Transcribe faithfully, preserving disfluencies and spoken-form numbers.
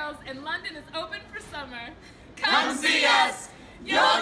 Dreamgirls and London is open for summer. Come see us! You'll